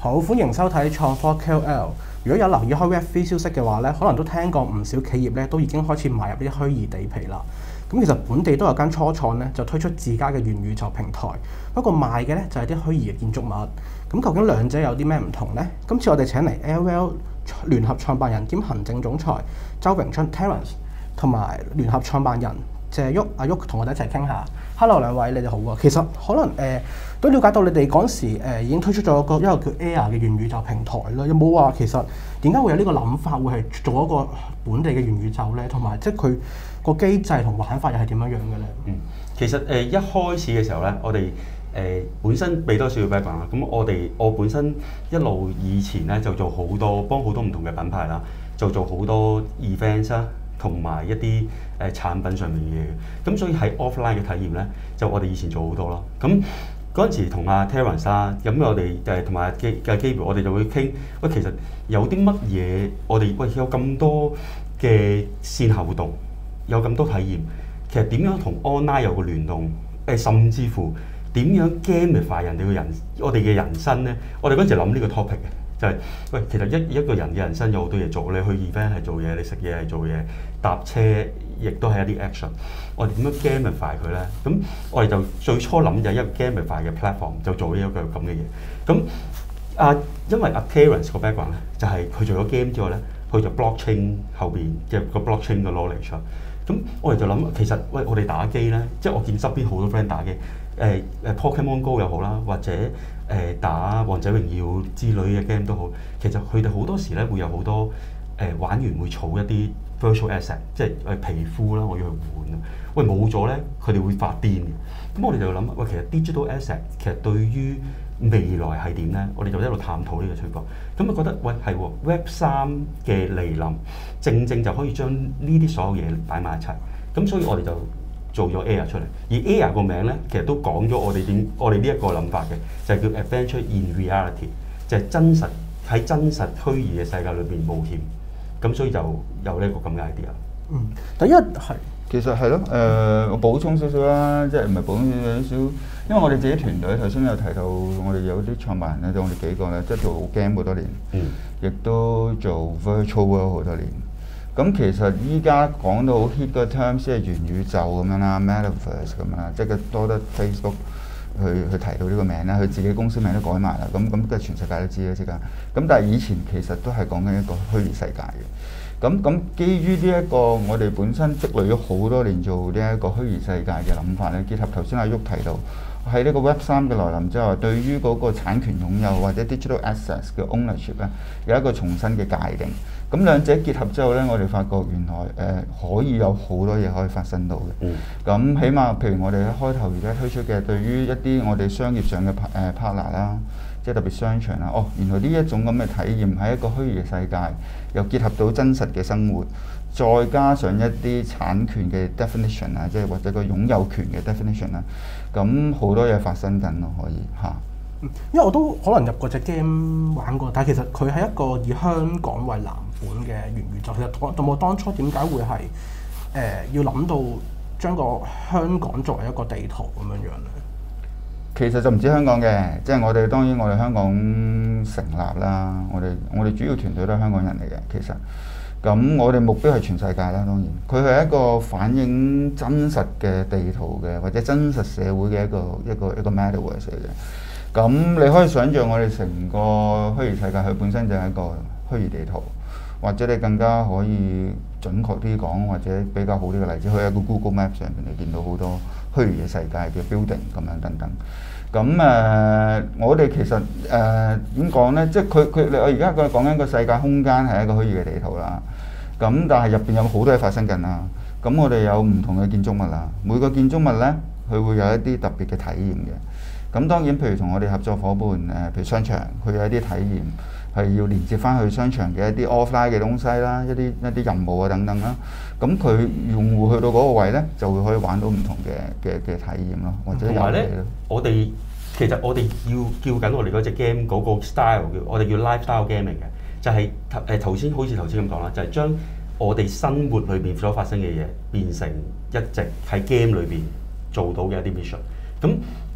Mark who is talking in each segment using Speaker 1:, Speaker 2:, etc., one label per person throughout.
Speaker 1: 好，歡迎收睇創科 KOL。如果有留意開 Web3 消息嘅話咧，可能都聽過唔少企業咧都已經開始買入啲虛擬地皮啦。咁其實本地都有間初創咧就推出自家嘅元宇宙平台，不過賣嘅咧就係啲虛擬嘅建築物。咁究竟兩者有啲咩唔同呢？今次我哋請嚟 LVL 聯合創辦人兼行政總裁周榮春 Terence 同埋聯合創辦人謝旭阿旭同我哋一齊傾下。Hello 兩位，你哋好啊！其實可能都了解到你哋嗰陣時已經推出咗一個叫 Air 嘅元宇宙平台啦。有冇話其實點解會有呢個諗法，會係做一個本地嘅元宇宙咧？同埋即係佢個機制同玩法又係點樣樣嘅咧？
Speaker 2: 其實一開始嘅時候咧，我哋本身俾多少少 background 啦。咁我本身一路以前咧就做好多幫好多唔同嘅品牌啦，就做好多 events 啦，同埋一啲產品上面嘅嘢。咁所以喺 offline 嘅體驗咧，就我哋以前做好多啦。咁嗰陣時同阿 Terence 啦，咁我哋同埋Gabriel，我哋就會傾，喂，其實有啲乜嘢我哋有咁多嘅線下活動，有咁多體驗，其實點樣同 online 有個聯動？甚至乎點樣 gamify 人哋嘅我哋嘅人生咧？我哋嗰陣時諗呢個 topic 嘅，就係喂，其實一個人嘅人生有好多嘢做，你去 event 係做嘢，你食嘢係做嘢，搭車亦都係一啲 action。我哋點樣 gamify 佢咧？咁我哋就最初諗就係一個 gamify 嘅 platform， 就做呢一個咁嘅嘢。咁因為阿 Terence 個 background 咧，就係佢除咗 game 之外咧，佢就 blockchain 後邊嘅個 blockchain 嘅 knowledge。咁我哋就諗，其實喂，我哋打機咧，即係我見側邊好多 friend 打機，Pokemon Go 又好啦，或者打王者榮耀之類嘅 game 都好，其實佢哋好多時咧會有好多玩完會儲一啲 virtual asset， 即係皮膚啦，我要去換。喂，冇咗咧，佢哋會發癲嘅。咁我哋就諗，喂，其實 digital asset 其實對於未來係點咧？我哋就一路探討呢個情況。咁啊覺得，喂，係喎 Web3 嘅嚟臨，正正就可以將呢啲所有嘢擺埋一齊。咁所以我哋就做咗 Air 出嚟。而 Air 個名咧，其實都講咗我哋呢一個諗法嘅，就係叫 Adventure in Reality， 就係喺真實虛擬嘅世界裏邊冒險。咁所以就有呢個咁嘅 idea。
Speaker 1: 第一係
Speaker 3: 其實係咯，我補充少少啦，即係唔係補充少少，因為我哋自己團隊頭先有提到，我哋有啲創辦人咧，我哋幾個咧，即係做 game 好多年，亦都做 virtual world 好多年。咁其實依家講到好 hit 個 term， 即係元宇宙咁樣啦 ，metaverse 咁樣啦，即係多得 Facebook 去提到呢個名啦，佢自己公司名都改埋啦，咁即係全世界都知啦，即係。咁但係以前其實都係講緊一個虛擬世界嘅。咁基於呢一個我哋本身積累咗好多年做呢一個虛擬世界嘅諗法咧，結合頭先阿旭提到喺呢個 Web3 嘅來臨之後，對於嗰個產權擁有或者 digital assets 嘅 ownership 咧，有一個重新嘅界定。咁兩者結合之後咧，我哋發覺原來可以有好多嘢可以發生到嘅。咁起碼譬如我哋一開頭而家推出嘅，對於一啲我哋商業上嘅partner 啦。即係特別商場啦，原來呢一種咁嘅體驗喺一個虛擬嘅世界，又結合到真實嘅生活，再加上一啲產權嘅 definition 啊，即係或者個擁有權嘅 definition 啦，咁好多嘢發生緊咯，可以嚇。
Speaker 1: 因為我都可能入過隻 game 玩過，但係其實佢係一個以香港為藍本嘅元宇宙。其實我當初點解會係要諗到將個香港作為一個地圖咁樣樣咧？
Speaker 3: 其實就唔止香港嘅，即係我哋當然我哋香港成立啦，我哋主要團隊都係香港人嚟嘅。其實，咁我哋目標係全世界啦，當然佢係一個反映真實嘅地圖嘅，或者真實社會嘅一個 metaverse 嚟嘅。咁你可以想像我哋成個虛擬世界，佢本身就係一個虛擬地圖，或者你更加可以準確啲講，或者比較好啲嘅例子，佢喺個 Google Map 上面你見到好多虛擬嘅世界嘅 building 咁樣等等。咁我哋其實點講咧？即係我而家講緊個世界空間係一個虛擬嘅地圖啦。咁但係入邊有好多嘢發生緊啦。咁我哋有唔同嘅建築物啦，每個建築物咧，佢會有一啲特別嘅體驗嘅。咁當然，譬如同我哋合作伙伴譬如商場，佢有一啲體驗係要連接翻去商場嘅一啲 offline 嘅東西啦，一啲任務啊等等啦。咁佢用戶去到嗰個位咧，就會可以玩到唔同嘅體驗咯，或者遊戲咯。
Speaker 2: 其實我哋叫緊我哋嗰隻 game 嗰個 style 我哋叫 lifestyle gaming 嘅，就係好似頭先咁講啦，就係將我哋生活裏邊所發生嘅嘢變成一直喺 game 裏邊做到嘅一啲 mission。咁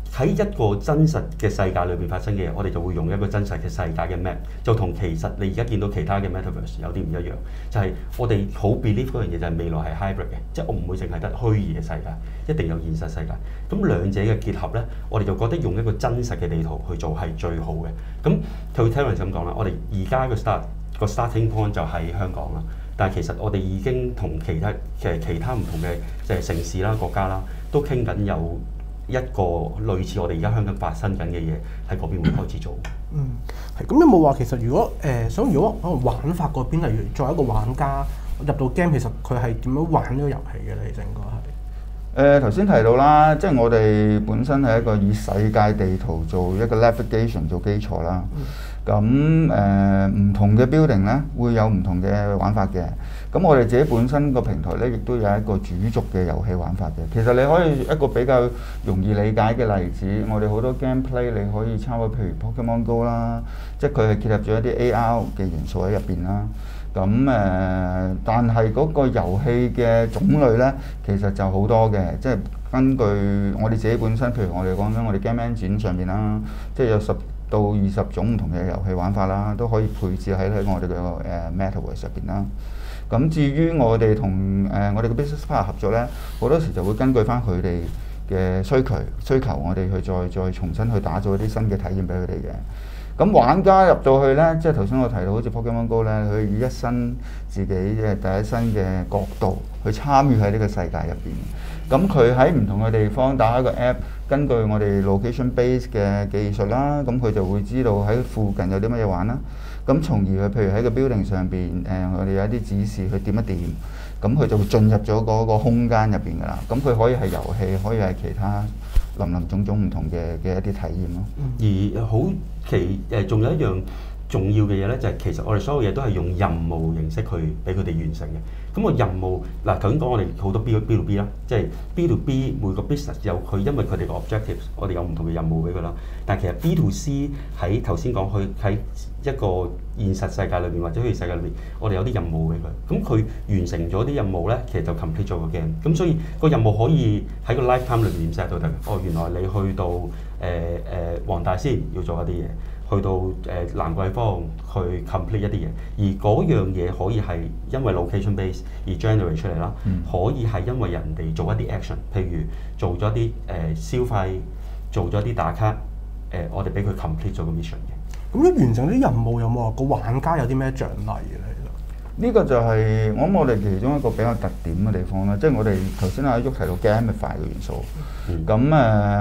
Speaker 2: 喺一個真實嘅世界裏邊發生嘅嘢，我哋就會用一個真實嘅世界嘅 map， 就同其實你而家見到其他嘅 metaverse 有啲唔一樣，就係我哋好 believe 嗰樣嘢就係未來係 hybrid 嘅，即係我唔會淨係得虛擬嘅世界，一定有現實世界。咁兩者嘅結合咧，我哋就覺得用一個真實嘅地圖去做係最好嘅。咁對 Terence 咁講啦，我哋而家個 starting point 就喺香港啦，但係其實我哋已經同其他唔同嘅即係城市啦、國家啦，都傾緊有一個類似我哋而家香港發生緊嘅嘢喺嗰邊會開始做。
Speaker 1: 係咁。有冇話其實如果如果可能玩法嗰邊，例如作為一個玩家入到 game， 其實佢係點樣玩呢個遊戲嘅咧？其實應該係
Speaker 3: 頭先提到啦，即係我哋本身係一個以世界地圖做一個 navigation 做基礎啦。咁唔同嘅 building 咧會有唔同嘅玩法嘅。咁我哋自己本身個平台咧，亦都有一個主軸嘅遊戲玩法嘅。其實你可以一個比較容易理解嘅例子，我哋好多 gameplay 你可以參考，譬如 Pokemon Go 啦，即係佢係結合咗一啲 AR 嘅元素喺入邊啦。咁但係嗰個遊戲嘅種類咧，其實就好多嘅，即係根據我哋自己本身，譬如我哋講緊我哋 Game Engine 上邊啦，即係有10到20種唔同嘅遊戲玩法啦，都可以配置喺我哋嘅Metaverse 入邊啦。咁至於我哋同我哋嘅 business partner 合作咧，好多時就會根據翻佢哋嘅需求，我哋去再重新去打造一啲新嘅體驗俾佢哋嘅。咁玩家入到去咧，即係頭先我提到好似 Pokemon Go 咧，佢以一身自己嘅第一身嘅角度去參與喺呢個世界入邊。咁佢喺唔同嘅地方打一個 app， 根據我哋 location base 嘅技術啦，咁佢就會知道喺附近有啲乜嘢玩啦。咁從而佢譬如喺個 building 上邊，我哋有一啲指示去點一點，咁佢就會進入咗嗰個空間入邊㗎啦。咁佢可以係遊戲，可以係其他林種種唔同嘅一啲體驗咯。
Speaker 2: 而好仲有一樣重要嘅嘢咧，就係其實我哋所有嘢都係用任務形式去俾佢哋完成嘅。咁個任務嗱，頭先講我哋好多 B to B 啦，即係 B to B 每個 business 有佢，因為佢哋個 objectives， 我哋有唔同嘅任務俾佢啦。但係其實 B to C 喺頭先講，佢喺一個現實世界裏邊或者虛擬世界裏邊，我哋有啲任務俾佢。咁佢完成咗啲任務咧，其實就 complete 咗個 game。咁所以個任務可以喺個 lifetime 裏邊點 set 都得嘅。哦，原來你去到黃大仙要做一啲嘢。去到蘭桂坊去 complete 一啲嘢，而嗰樣嘢可以係因為 location base 而 generate 出嚟啦，可以係因為人哋做一啲 action， 譬如做咗啲消費，做咗啲打卡，我哋俾佢 complete 咗個 mission 嘅。
Speaker 1: 咁樣完成啲任務有冇話個玩家有啲咩獎勵嘅咧？
Speaker 3: 呢個就係我哋其中一個比較特點嘅地方啦，即係我哋頭先阿旭提到 gamify 嘅元素。咁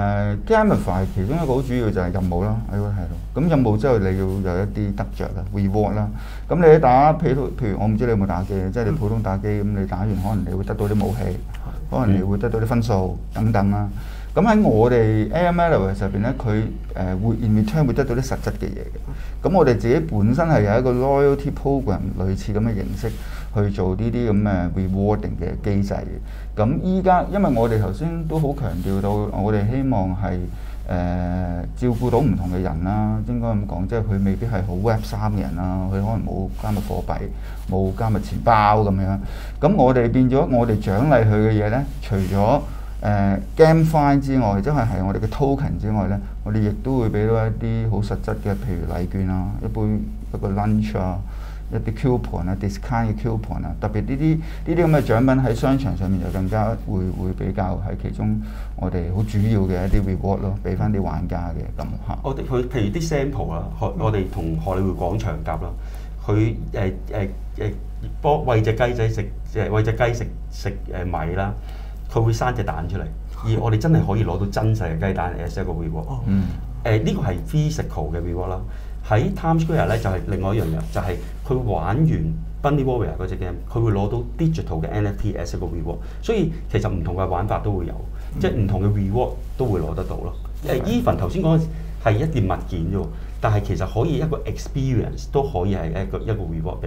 Speaker 3: gamify 其中一個好主要就係任務啦，喺度睇到。咁任務之後你要有一啲得着啦 ，reward 啦。咁你喺打譬如我唔知你有冇打機，即係你普通打機咁，你打完可能你會得到啲武器，可能你會得到啲分數等等啦。咁喺我哋 AMLabs 入邊咧，佢會 in return 會得到啲實質嘅嘢嘅。咁我哋自己本身係有一個 loyalty program 類似咁嘅形式去做呢啲咁嘅 rewarding 嘅機制嘅。咁依家因為我哋頭先都好強調到，我哋希望係照顧到唔同嘅人啦，應該咁講，即係佢未必係好 Web3 嘅人啦，佢可能冇加密貨幣、冇加密錢包咁樣。咁我哋變咗，我哋獎勵佢嘅嘢咧，除咗GameFi 之外，即係我哋嘅 token 之外咧，我哋亦都會俾到一啲好實質嘅，譬如禮券啊，一個 lunch 啊，一啲 coupon 啊 ，discount 嘅 coupon 啊，特別呢啲咁嘅獎品喺商場上面就更加會比較係其中我哋好主要嘅一啲 reward 咯，俾翻啲玩家嘅咁嚇。
Speaker 2: 我哋譬如啲 sample 啦，我哋同荷里活廣場夾啦，佢幫餵隻雞仔食，餵隻雞食米啦。佢會生隻蛋出嚟，而我哋真係可以攞到真實嘅雞蛋 as 一個 reward。呢個係 physical 嘅 reward 啦。喺 Times Square 咧就係另外一樣嘢，就係佢玩完 Bunny Warrior 嗰隻 game， 佢會攞到 digital 嘅 NFT as 一個 reward。所以其實唔同嘅玩法都會有，即係唔同嘅 reward 都會攞得到咯。even 頭先講係一件物件啫喎，但係其實可以一個 experience 都可以係一個 reward 俾佢哋。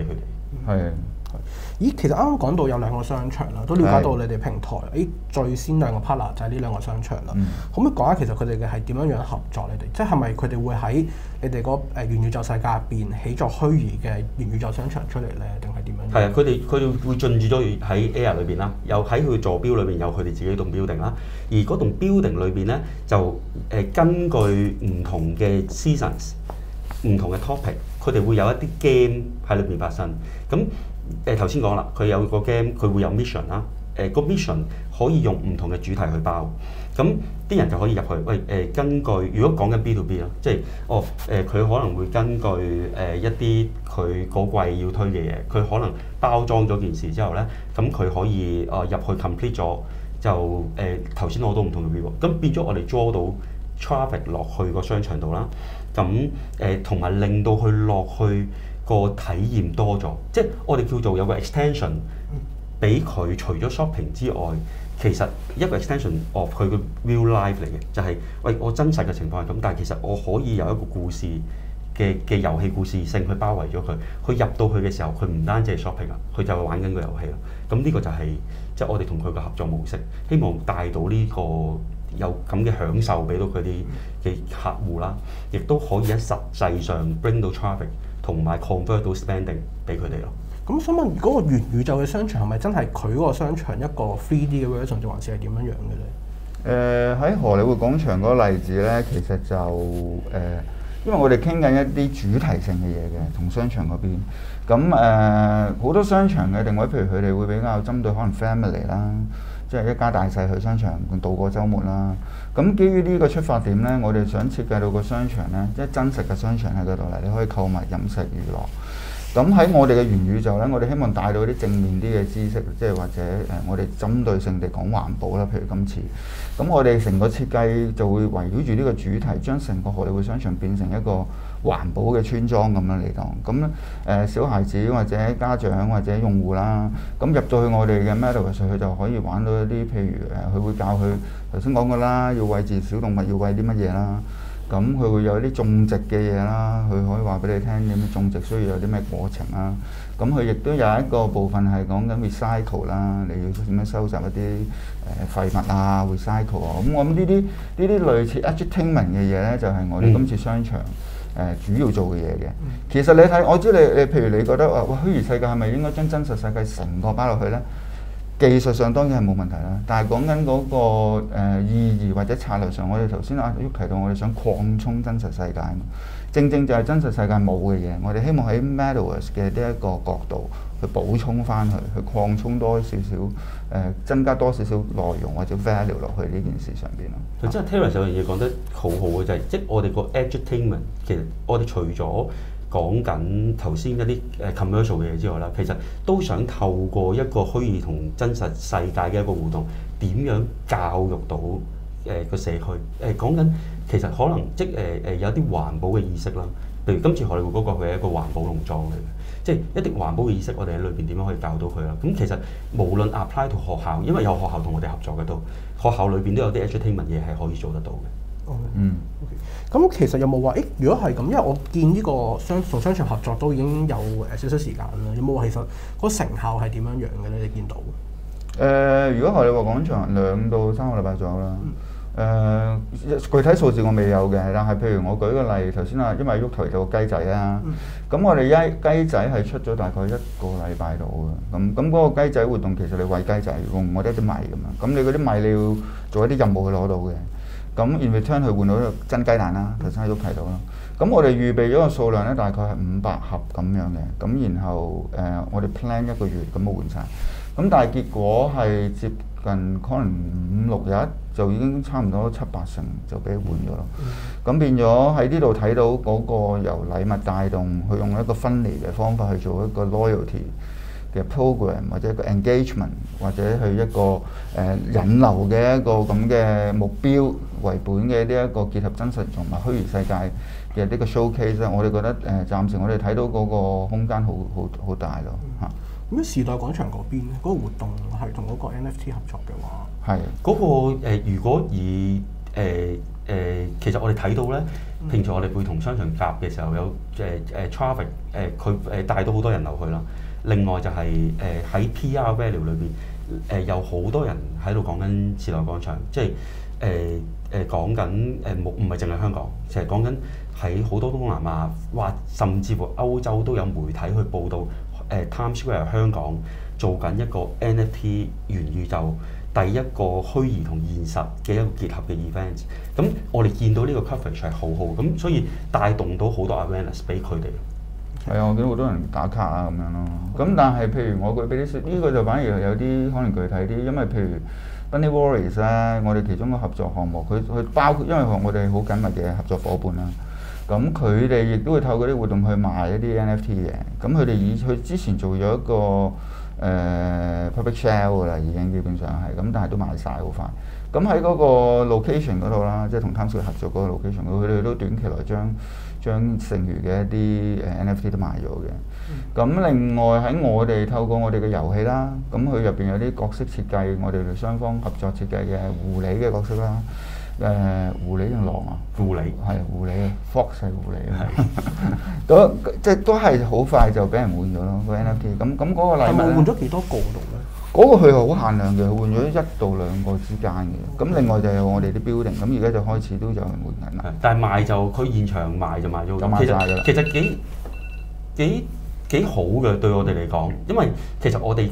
Speaker 3: 係。
Speaker 1: 咦，其實啱啱講到有2個商場啦，都了解到你哋平台，最先2個 partner 就係呢2個商場啦。可唔可以講下其實佢哋嘅係點樣樣合作？你哋即係咪佢哋會喺你哋個元宇宙世界入邊起作虛擬嘅元宇宙商場出嚟咧，定係點樣？
Speaker 2: 係啊，佢哋會進駐咗喺 Air 裏邊啦，又喺佢座標裏邊有佢哋自己棟 building 啦。而嗰棟 building 裏邊咧就根據唔同嘅 seasons、唔同嘅 topic， 佢哋會有一啲 game 喺裏邊發生。咁頭先講啦，佢有個 game， 佢會有 mission 啦。個 mission 可以用唔同嘅主題去包，咁啲人就可以入去。根據如果講緊 B to B 啦，即係佢可能會根據一啲佢嗰季要推嘅嘢，佢可能包裝咗件事之後咧，咁佢可以入去 complete 咗，就頭先攞到唔同嘅 reward，咁變咗我哋 draw 到 traffic 落去個商場度啦。咁同埋令到佢落去個體驗多咗，即係我哋叫做有個 extension， 俾佢除咗 shopping 之外，其實一個 extension of 佢嘅 real life 嚟嘅，就係我真實嘅情況係咁，但係其實我可以有一個故事嘅遊戲故事性去包圍咗佢，佢入到去嘅時候，佢唔單止係 shopping 啦，佢就係玩緊個遊戲啦。咁呢個就係即係我哋同佢嘅合作模式，希望帶到呢個有咁嘅享受俾到佢啲嘅客戶啦，亦都可以喺實際上 bring 到 traffic。同埋 convert 到 spending 俾佢哋咯。
Speaker 1: 咁想問，嗰個元宇宙嘅商場係咪真係佢嗰個商場一個 3D 嘅 version， 定還是係點樣樣嘅咧？
Speaker 3: 喺荷里活廣場嗰個例子咧，其實就因為我哋傾緊一啲主題性嘅嘢嘅，同商場嗰邊。咁好多商場嘅定位，譬如佢哋會比較針對可能 family 啦，即係一家大細去商場度過週末啦。咁基於呢個出發點咧，我哋想設計到個商場咧，即係真實嘅商場喺嗰度嚟，你可以購物、飲食、娛樂。咁喺我哋嘅元宇宙咧，我哋希望帶到啲正面啲嘅知識，即係或者我哋針對性地講環保啦，譬如今次。咁我哋成個設計就會圍繞住呢個主題，將成個荷里活商場變成一個環保嘅村莊咁樣嚟當。咁小孩子或者家長或者用戶啦，咁入到去我哋嘅 Metaverse，佢就可以玩到一啲譬如佢會教佢頭先講過啦，要餵飼小動物要餵啲乜嘢啦。咁佢會有啲種植嘅嘢啦，佢可以話俾你聽點樣種植需要有啲咩過程啦。咁佢亦都有一個部分係講緊 recycle 啦，你要點樣收集一啲廢物啊 recycle 啊。咁我諗呢啲類似 edutainment 嘅嘢咧，就係我哋今次商場主要做嘅嘢嘅。其實你睇，我知你譬如你覺得虛擬世界係咪應該將真實世界成個擺落去咧？技術上當然係冇問題啦，但係講緊嗰個意義或者策略上，我哋頭先阿旭提到，我哋想擴充真實世界嘛，正就係真實世界冇嘅嘢，我哋希望喺 Metaverse 嘅呢一個角度去補充翻去擴充多少少增加多少少內容或者 value 落去呢件事上邊咯。
Speaker 2: 真係 Terence 有樣嘢講得好好嘅就係，即係我哋個 edutainment， 其實我哋除咗講緊頭先一啲commercial 嘅嘢之外啦，其實都想透過一個虛擬同真實世界嘅一個互動，點樣教育到個社區？講緊其實可能即有啲環保嘅意識啦。譬如今次荷里活嗰個佢係一個環保農莊嚟嘅，即係一啲環保嘅意識，我哋喺裏邊點樣可以教到佢啦？咁其實無論 apply 到學校，因為有學校同我哋合作嘅都，學校裏邊都有啲 edutainment 嘢係可以做得到嘅。
Speaker 1: 咁其實有冇話如果係咁，因為我見呢個同商場合作都已經有少少時間啦，有冇話其實嗰個成效係點樣樣嘅咧？你見到？
Speaker 3: 如果荷里活廣場2到3個禮拜左右啦。具體數字我未有嘅，但係譬如我舉個例，頭先因為喐提到雞仔啦，咁我哋雞仔係出咗大概1個禮拜到嘅，咁嗰個雞仔活動其實你餵雞仔，用我哋啲米咁樣，咁你嗰啲米你要做一啲任務去攞到嘅。咁 in return 去換到真雞蛋啦，頭先都提到啦。咁我哋預備咗個數量咧，大概係500盒咁樣嘅。咁然後我哋 plan 1個月咁就換晒。咁但係結果係接近可能5-6日就已經差唔多7-8成就俾換咗咯。咁變咗喺呢度睇到嗰個由禮物帶動，去用一個分離嘅方法去做一個 loyalty嘅 program 或者一個 engagement 或者係一個引流嘅一個咁嘅目標為本嘅呢一個結合真實同埋虛擬世界嘅呢個 showcase 咧，我哋覺得暫時我哋睇到嗰個空間好大咯嚇。
Speaker 1: 咁時代廣場嗰邊咧，嗰個活動係同嗰個 NFT 合作嘅話，
Speaker 2: 係嗰個如果以其實我哋睇到咧，平時我哋會同商場夾嘅時候有traffic，佢帶到好多人流去啦。 另外就係喺 PR value 裏邊，有好多人喺度講緊時代廣場，即係講緊唔係淨係香港，其實講緊喺好多東南亞或甚至乎歐洲都有媒體去報導Times Square 香港做緊一個 NFT 元宇宙第一個虛擬同現實嘅一個結合嘅 event。咁我哋見到呢個 coverage 係好好，咁所以帶動到好多 awareness 俾佢哋。
Speaker 3: 係啊，我見到好多人打卡啊咁樣咯。咁但係譬如我舉俾啲呢個就反而有啲可能具體啲，因為譬如 Bunny Warriors 咧，我哋其中個合作項目，佢包括因為我哋好緊密嘅合作伙伴啦。咁佢哋亦都會透過啲活動去賣一啲 NFT 嘅。咁佢之前做咗一個public share 㗎啦，已經基本上係咁，但係都賣晒好快。咁喺嗰個 location 嗰度啦，即係同 Times Square 合作嗰個 location，佢哋都短期內將剩餘嘅一啲NFT 都賣咗嘅。咁另外喺我哋透過我哋嘅遊戲啦，咁佢入邊有啲角色設計，我哋雙方合作設計嘅狐狸嘅角色啦。狐狸定狼啊？
Speaker 2: 狐狸
Speaker 3: 係狐狸啊 ，Fox 係狐狸啊，都係好快就俾人換咗咯個 NFT。咁嗰個禮物
Speaker 1: 係換咗幾多個度咧？
Speaker 3: 嗰個佢係好限量嘅，佢換咗1到2個之間嘅。咁另外就有我哋啲 building，咁而家就開始都有人換緊啦。
Speaker 2: 但係賣就佢現場賣就賣咗，
Speaker 3: 賣晒㗎啦。
Speaker 2: 其實幾好嘅對我哋嚟講，因為其實我哋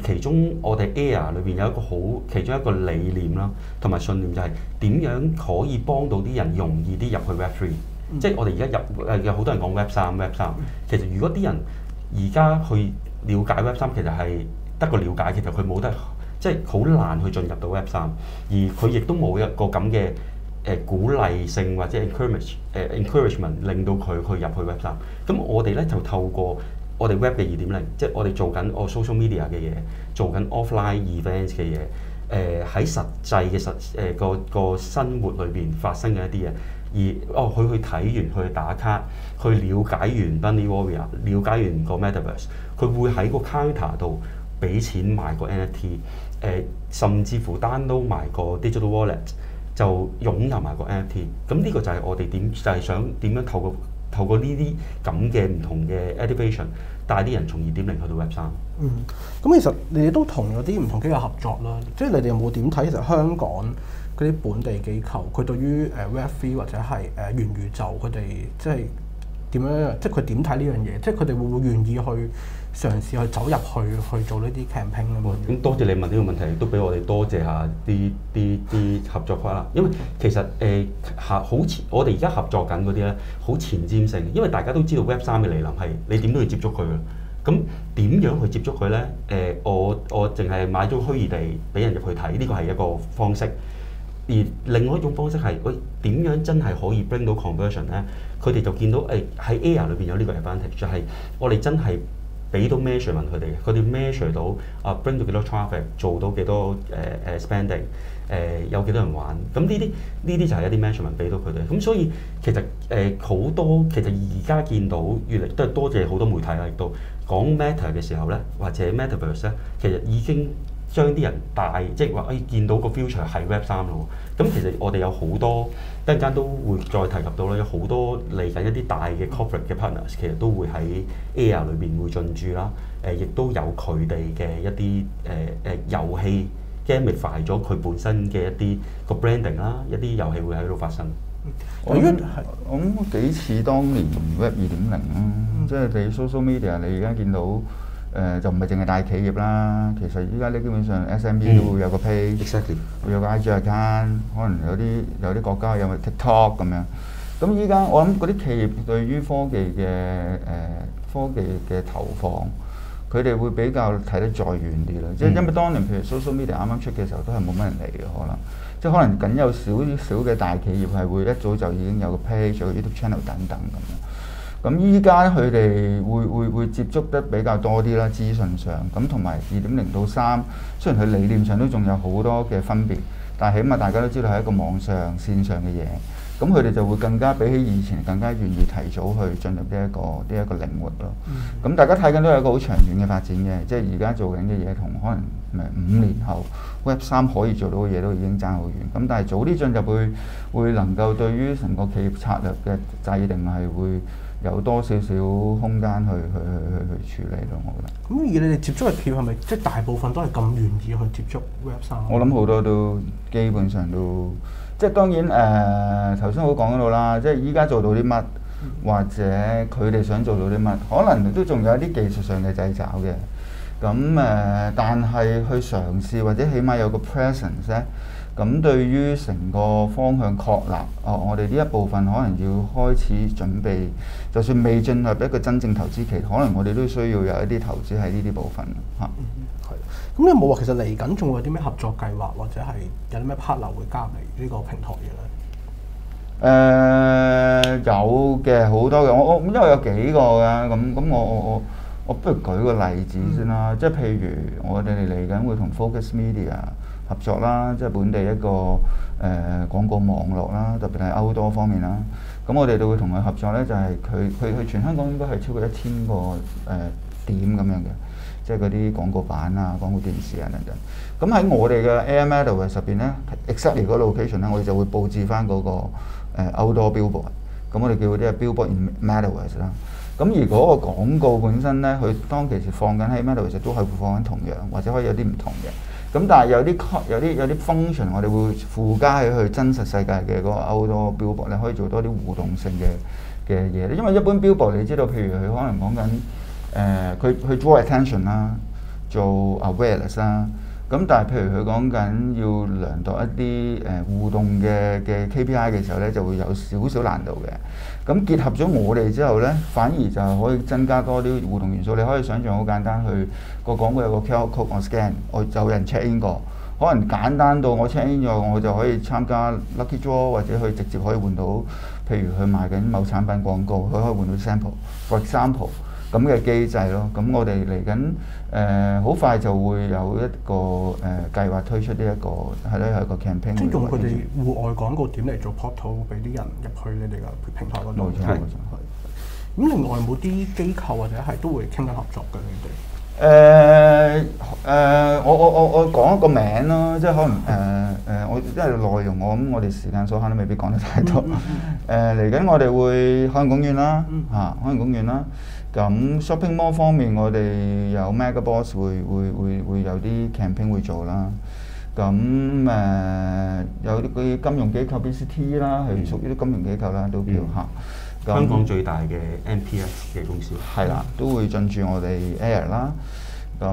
Speaker 2: Air 裏邊有一個其中一個理念啦，同埋信念就係點樣可以幫到啲人容易啲入去 Web3。即係我哋而家有好多人講 Web3，其實如果啲人而家去了解 Web3，其實係得個了解，其實佢冇得即係好難去進入到 Web3，而佢亦都冇一個咁嘅鼓勵性或者 encouragement 令到佢去入去 Web3。咁我哋咧就透過我哋 Web 嘅2.0，即係我哋做緊social media 嘅嘢，做緊 offline events 嘅嘢，喺實際嘅個生活裏邊發生嘅一啲嘢，而佢去睇完，去打卡，去了解完 Bunny Warrior， 了解完個 Metaverse， 佢會喺個 counter 度俾錢買個 NFT，甚至乎 download 埋個 digital wallet 就擁有埋個 NFT。咁呢個就係我哋就係想點樣透過呢啲咁嘅唔同嘅 education， 帶啲人從2.0去到 Web3。
Speaker 1: 咁其實你哋都同有啲唔同機構合作啦，即係你哋有冇點睇其實香港嗰啲本地機構，佢對於Web3 或者係元宇宙，佢哋即係點樣？即係佢點睇呢樣嘢？即係佢哋會唔會願意去嘗試去走入去做呢啲 campaign 咧？
Speaker 2: 咁多謝你問呢個問題，都俾我哋多謝下啲合作伙啦。因為其實我哋而家合作緊嗰啲咧，好前瞻性，因為大家都知道 Web3 嘅嚟臨係你點都要接觸佢嘅。咁點樣去接觸佢咧？我淨係買咗虛擬地俾人入去睇，呢個係一個方式。而另外一種方式係，點樣真係可以 bring 到 conversion 咧？佢哋就見到喺 Air 裏邊有呢個 advantage， 就係我哋真係俾到 measurement 佢哋，佢哋 measure 到bring 到幾多 traffic， 做到幾多spending， 有幾多人玩。咁呢啲就係一啲 measurement 俾到佢哋。咁所以其實好多其實而家見到越嚟都係多謝好多媒體啦，亦都講 Meta 嘅時候咧，或者 Metaverse 咧，其實已經將啲人帶，即係話見到個 future 係 Web3 咯。咁其實我哋有好多，一陣間都會再提及到啦，有好多嚟緊一啲大嘅 corporate 嘅 partners，其實都會喺 Air 裏邊會進駐啦。亦都有佢哋嘅一啲遊戲 gamify 咗佢本身嘅一啲個 branding 啦，一啲遊戲會喺度發生。
Speaker 3: 我諗幾似當年 Web 2.0啦，即係你 social media， 你而家見到就唔係淨係大企業啦，其實依家咧基本上 SME 都會有個 page， 會有個 IG account， 可能有啲國家有個 TikTok 咁樣。咁依家我諗嗰啲企業對於科技嘅投放，佢哋會比較睇得再遠啲啦。即係因為當年譬如 social media 啱啱出嘅時候，都係冇乜人嚟嘅可能。即係可能僅有少少嘅大企業係會一早就已經有個 page、有個 YouTube channel 等等咁樣。咁依家佢哋會接觸得比較多啲啦，資訊上咁同埋2.0到3，雖然佢理念上都仲有好多嘅分別，但係起碼大家都知道係一個網上線上嘅嘢。咁佢哋就會更加比起以前更加願意提早去進入呢一個領域咯。咁大家睇緊都有一個好長遠嘅發展嘅，即係而家做緊嘅嘢同可能5年後 Web3 可以做到嘅嘢都已經爭好遠。咁但係早啲進入去會能夠對於成個企業策略嘅制定係會有多少少空間去處理咯，我覺得。
Speaker 1: 咁而你哋接觸嘅企業係咪即係大部分都係咁願意去接觸 Web3？
Speaker 3: 我諗好多都基本上都，即係當然頭先我講嗰度啦，即係依家做到啲乜，或者佢哋想做到啲乜，可能都仲有一啲技術上嘅掣肘嘅。咁但係去嘗試或者起碼有個 presence 咧。咁對於成個方向確立，我哋呢一部分可能要開始準備，就算未進入一個真正投資期，可能我哋都需要有一啲投資喺呢啲部分嚇。
Speaker 1: 係。咁你有冇話其實嚟緊仲會有啲咩合作計劃，或者係有啲咩 partner 會加入嚟呢個平台嘅咧？
Speaker 3: 有嘅，好多嘅。我因為有幾個㗎，咁我不如舉個例子先啦。即係譬如我哋嚟緊會同 Focus Media合作啦，即係本地一個廣告網絡啦，特別係outdoor方面啦。咁我哋都會同佢合作咧，就係佢全香港應該係超過1000個點咁樣嘅，即係嗰啲廣告板啊、廣告電視啊等等。咁喺我哋嘅 Air Metaverse 入邊咧 ，exactly 嗰個 location 咧，我哋就會佈置翻嗰個outdoor billboard。咁我哋叫嗰啲係 billboard in Metaverse 啦。咁而嗰個廣告本身咧，佢當其時放緊喺 Metaverse 都係會放緊同樣，或者可以有啲唔同嘅。咁但係有啲 function 我哋會附加喺去真實世界嘅嗰個 outdoor billboard 咧，可以做多啲互動性嘅嘢。因為一般 billboard 你知道，譬如佢可能講緊佢 draw attention 啦，做 awareness 啦。咁但係譬如佢講緊要量度一啲互動嘅 KPI 嘅時候咧，就會有少少難度嘅。咁結合咗我哋之後咧，反而就可以增加多啲互動元素。你可以想象好簡單，去個廣告有個 QR code 我 scan， 我有人 check in 過，可能簡單到我 check in 咗，我就可以參加 lucky draw， 或者去直接可以換到，譬如佢賣緊某產品廣告，佢可以換到 sample，for example 咁嘅機制咯。咁我哋嚟緊好快就會有一個計劃推出呢一個係一個 campaign。
Speaker 1: 即係用佢哋戶外廣告點嚟做 portal， 俾啲人入去你哋嘅平台嗰度。
Speaker 3: 冇錯。
Speaker 1: 咁另外有冇啲機構或者係都會傾緊合作嘅你哋？
Speaker 3: 我講一個名咯，即係可能我因為內容我哋時間所限都未必講得太多。嚟緊我哋會海洋公園啦，海洋公園啦。咁 shopping mall 方面，我哋有 Megabox 會有啲 campaign 會做啦。咁有啲金融機構 BCT 啦，係屬於啲金融機構啦，都叫嚇。
Speaker 2: 香港最大嘅 NPS 嘅公司
Speaker 3: 係啦，都會進駐我哋 Air 啦。咁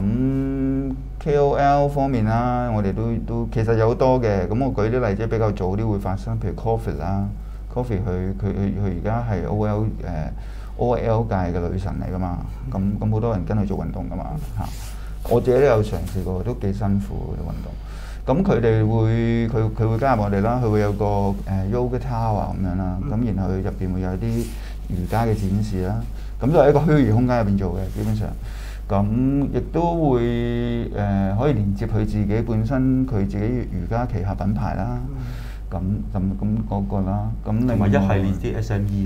Speaker 3: KOL 方面啦，我哋都其實有好多嘅。咁我舉啲例子比較早啲會發生，譬如 Coffee 啦 ，Coffee 佢而家係 OL 界嘅女神嚟噶嘛。咁好多人跟佢做運動噶嘛嚇。我自己都有嘗試過，都幾辛苦嘅運動。咁佢哋佢會加入我哋啦，佢會有個yoga tower 咁樣啦，咁然後佢入邊會有啲瑜伽嘅展示啦，咁就係一個虛擬空間入邊做嘅，基本上，咁亦都會可以連接佢自己本身佢自己瑜伽旗下品牌啦，咁嗰個啦，咁另外
Speaker 2: 一系列啲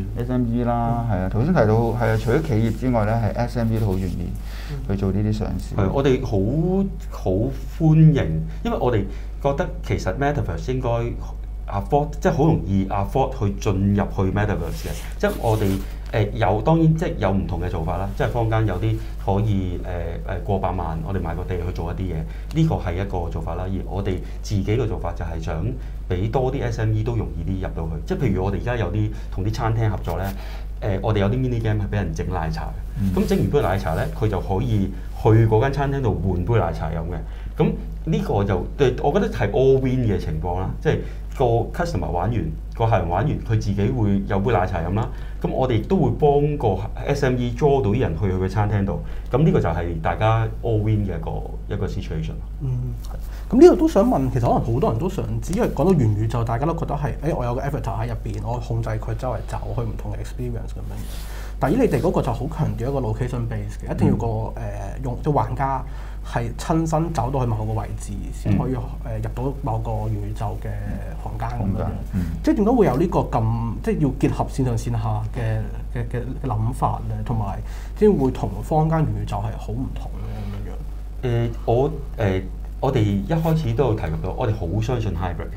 Speaker 2: SME
Speaker 3: 啦，係啊，頭先提到係啊，除咗企業之外咧，係 SME 都好願意去做呢啲嘗試。
Speaker 2: 係，我哋好歡迎，因為我哋覺得其實 Metaverse 應該 afford， 即係好容易 afford 去進入去 Metaverse 嘅，即係我哋有當然即係有唔同嘅做法啦，即係坊間有啲可以過百萬，我哋買個地去做一啲嘢，呢個係一個做法啦。而我哋自己嘅做法就係想俾多啲 SME 都容易啲入到去，即係譬如我哋而家有啲同啲餐廳合作咧，我哋有啲 mini game 係俾人整奶茶嘅，咁整完杯奶茶咧，佢就可以去嗰間餐廳度換杯奶茶飲嘅。咁呢個就我覺得係 all win 嘅情況啦，即係個 customer 玩完，個客人玩完，佢自己會有杯奶茶飲啦。咁我哋亦都會幫個 SME draw 到啲人去佢嘅餐廳度。咁呢個就係大家 all win 嘅一個 situation。
Speaker 1: 咁呢度都想問，其實可能好多人都想知，因為講到元宇宙，大家都覺得係，我有個 avatar 喺入邊，我控制佢周圍走去唔同嘅 experience 咁樣。但係你哋嗰個就好強調一個 location base 嘅，一定要個用即係玩家係親身走到去某個位置，先可以入到某個元宇宙嘅房間咁樣。即係點解會有呢個咁即係要結合線上線下嘅諗法咧？同埋即係會同坊間元宇宙係好唔同嘅咁樣。
Speaker 2: 我哋一開始都有提及到，我哋好相信 hybrid 嘅，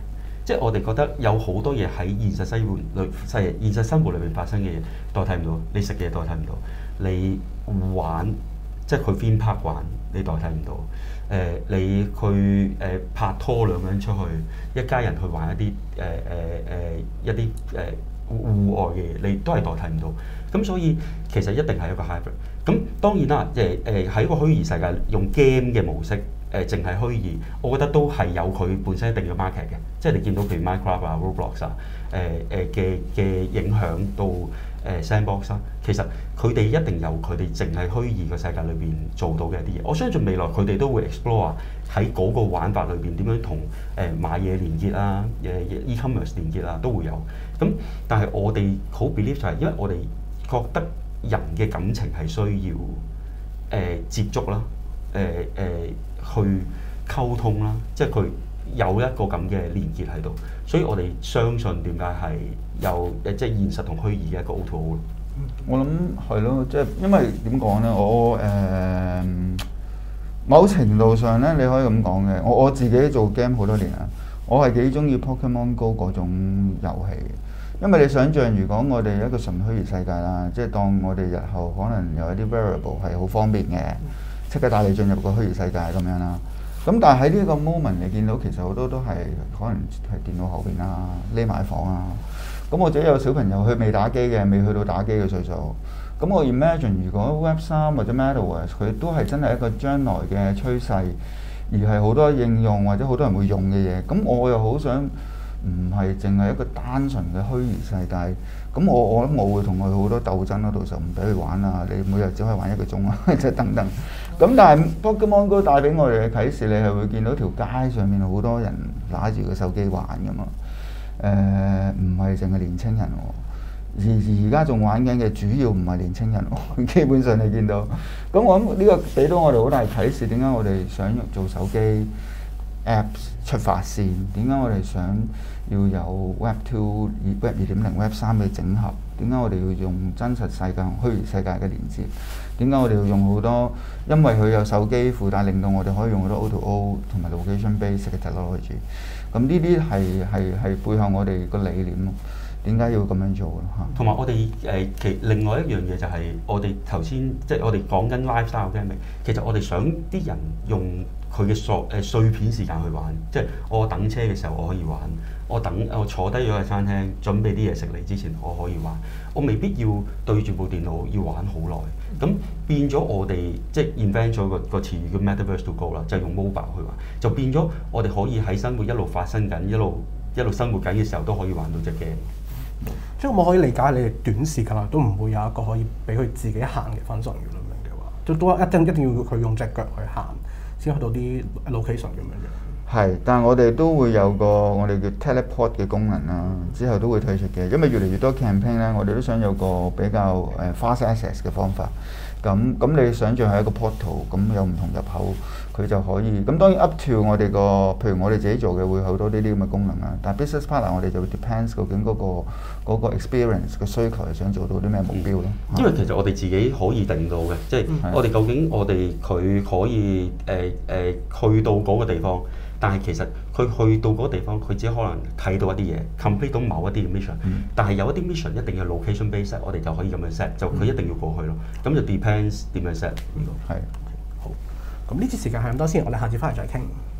Speaker 2: 即係我哋覺得有好多嘢喺現實生活裏邊發生嘅嘢代替唔到，你食嘅嘢代替唔到，你玩即係去 theme park 玩你代替唔到，你去拍拖兩個人出去，一家人去玩一啲戶外嘅嘢，你都係代替唔到。咁所以其實一定係一個 hybrid。咁當然啦，喺一個虛擬世界用 game 嘅模式。淨係虛擬，我覺得都係有佢本身一定嘅 market 嘅，即係你見到譬如 Minecraft 啊、Roblox 啊，嘅影響到Sandbox 啊，其實佢哋一定有佢哋淨係虛擬個世界裏邊做到嘅一啲嘢。我相信未來佢哋都會 explore 喺嗰個玩法裏邊點樣同買嘢連結啊、e-commerce 連結啊都會有。咁但係我哋好 believe 就係因為我哋覺得人嘅感情係需要接觸啦，去溝通啦，即係佢有一個咁嘅連結喺度，所以我哋相信點解係有即係現實同虛擬嘅一個 O2O 咯。
Speaker 3: 我諗係咯，即係因為點講咧？我某程度上咧，你可以咁講嘅。我自己做 game 好多年啦，我係幾中意 Pokemon Go 嗰種遊戲。因為你想象，如果我哋一個純虛擬世界啦，即係當我哋日後可能有一啲 variable 係好方便嘅。即刻帶你進入個虛擬世界咁樣啦，咁但係喺呢個 moment 你見到其實好多都係可能係電腦後邊啦，匿埋房啊，咁或者有小朋友佢未打機嘅，未去到打機嘅歲數，咁我 imagine 如果 Web3 或者 Metaverse 佢都係真係一個將來嘅趨勢，而係好多應用或者好多人會用嘅嘢，咁我又好想唔係淨係一個單純嘅虛擬世界。咁我諗我會同佢好多鬥爭咯，到時候唔俾佢玩啊！你每日只可以玩1個鐘啊，即係等等。咁但係 Pokemon Go 帶俾我哋嘅啟示，你係會見到條街上面好多人拿住個手機玩噶嘛。唔係淨係年青人喎，而家仲玩緊嘅主要唔係年青人喎，基本上你見到。咁我諗呢個俾到我哋好大啟示，點解我哋想做手機 Apps 出發線？點解我哋想要有 Web2、Web 2.0、Web 3嘅整合？點解我哋要用真實世界同虛擬世界嘅連接？點解我哋要用好多？因為佢有手機附帶，令到我哋可以用好多 O2O 同埋 location based 嘅 technology。咁呢啲係背後我哋個理念咯。點解要咁樣做咯？嚇。同埋我哋
Speaker 2: 另外一樣嘢就係我哋頭先即係我哋講緊 lifestyle gaming，其實我哋想啲人用佢嘅碎片時間去玩，即係我等車嘅時候我可以玩，我坐低咗喺餐廳準備啲嘢食嚟之前我可以玩，我未必要對住部電腦要玩好耐。咁變咗我哋即係 invent 咗個詞語叫 Metaverse to Go 啦，就係用 mobile 去玩，就變咗我哋可以喺生活一路發生緊，一路生活緊嘅時候都可以玩到隻 game。
Speaker 1: 即係我可以理解你哋短時間內都唔會有一個可以俾佢自己行嘅分層咁樣嘅話，都一定要佢用隻腳去行先去到啲 location 咁樣嘅。
Speaker 3: 係，但係我哋都會有個我哋叫 teleport 嘅功能啦，之後都會推出嘅，因為越嚟越多 campaign 咧，我哋都想有個比較fast access 嘅方法。咁你想象係一個 portal， 咁有唔同入口，佢就可以。咁當然 up to 我哋譬如我哋自己做嘅會好多呢啲咁嘅功能啦。但係 business partner 我哋就 depends 究竟嗰個 experience 嘅需求係想做到啲咩目標咯。
Speaker 2: 因為其實我哋自己可以定到嘅，即係我哋究竟佢可以去到嗰個地方。但係其實佢去到嗰個地方，佢只可能睇到一啲嘢 complete 到某一啲嘅 mission。但係有一啲 mission 一定要 location base， 我哋就可以咁樣 set， 就佢一定要過去咯。咁就 depends 點樣 set 呢個。
Speaker 1: 係好。咁呢次時間係咁多先，我哋下次翻嚟再傾。